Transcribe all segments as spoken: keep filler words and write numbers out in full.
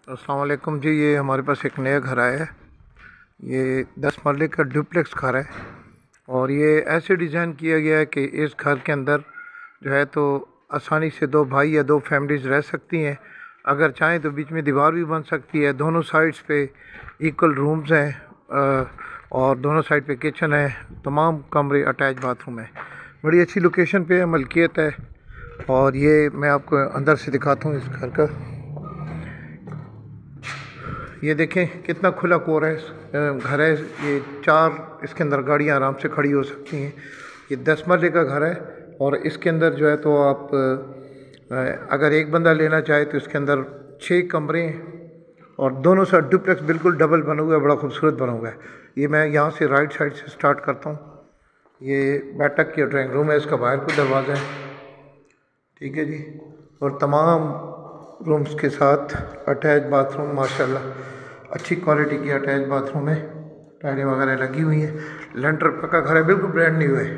अस्सलाम वालेकुम जी। ये हमारे पास एक नया घर आया है। ये दस मरले का डुप्लेक्स घर है और ये ऐसे डिज़ाइन किया गया है कि इस घर के अंदर जो है तो आसानी से दो भाई या दो फैमिलीज़ रह सकती हैं। अगर चाहें तो बीच में दीवार भी बन सकती है। दोनों साइड्स पे इक्वल रूम्स हैं और दोनों साइड पे किचन है। तमाम कमरे अटैच बाथरूम है। बड़ी अच्छी लोकेशन पे है, मलकियत है। और ये मैं आपको अंदर से दिखाता हूँ इस घर का। ये देखें कितना खुला कोर है घर है। ये चार इसके अंदर गाड़ियाँ आराम से खड़ी हो सकती हैं। ये दस मरले का घर है और इसके अंदर जो है तो आप अगर एक बंदा लेना चाहे तो इसके अंदर छः कमरे हैं और दोनों साइड डुप्लेक्स बिल्कुल डबल बना हुआ है, बड़ा खूबसूरत बना हुआ है। ये मैं यहाँ से राइट साइड से स्टार्ट करता हूँ। ये बैठक की ड्राइंग रूम है, इसका बाहर को दरवाज़ा है, ठीक है जी। और तमाम रूम्स के साथ अटैच बाथरूम, माशाल्लाह अच्छी क्वालिटी की अटैच बाथरूम है। टाइलें वगैरह लगी हुई हैं। लेंटर पक्का घर है, बिल्कुल ब्रांड न्यू है।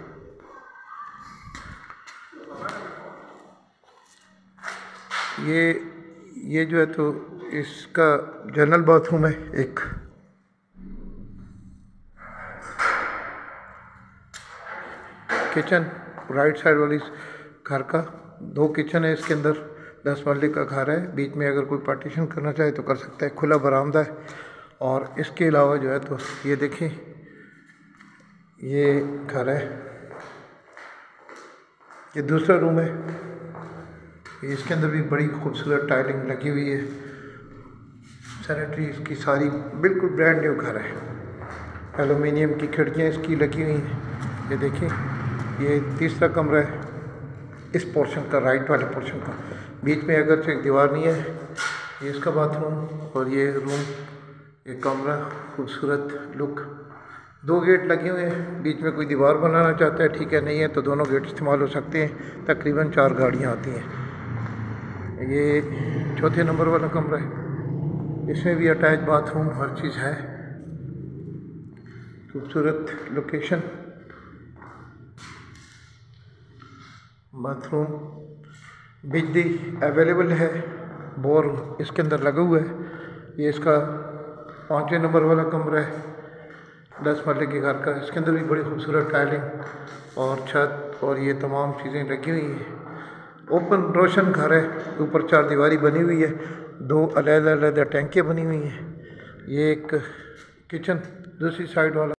ये ये जो है तो इसका जनरल बाथरूम है। एक किचन राइट साइड वाली घर का, दो किचन है इसके अंदर। दस मरले का घर है। बीच में अगर कोई पार्टीशन करना चाहे तो कर सकता है। खुला बरामदा है। और इसके अलावा जो है तो ये देखें, ये घर है, ये दूसरा रूम है। इसके अंदर भी बड़ी खूबसूरत टाइलिंग लगी हुई है। सैनिटरी इसकी सारी बिल्कुल ब्रांड न्यू घर है। एलुमिनियम की खिड़कियाँ इसकी लगी हुई हैं। ये देखिए, ये तीसरा कमरा है इस पोर्शन का, राइट वाले पोर्शन का। बीच में अगर से एक दीवार नहीं है। ये इसका बाथरूम और ये रूम, ये कमरा, खूबसूरत लुक। दो गेट लगे हुए हैं। बीच में कोई दीवार बनाना चाहता है, ठीक है, नहीं है तो दोनों गेट इस्तेमाल हो सकते हैं। तकरीबन चार गाड़ियाँ आती हैं। ये चौथे नंबर वाला कमरा है। इसमें भी अटैच बाथरूम, हर चीज़ है। खूबसूरत लोकेशन, बाथरूम, बिजली अवेलेबल है, बोर इसके अंदर लगा हुआ है। ये इसका पाँचवें नंबर वाला कमरा है दस मरले के घर का। इसके अंदर भी बड़ी खूबसूरत टाइलिंग और छत और ये तमाम चीज़ें लगी हुई हैं। ओपन रोशन घर है, ऊपर चार दीवारी बनी हुई है, दो अलग अलग टैंकियाँ बनी हुई हैं। ये एक किचन दूसरी साइड वाला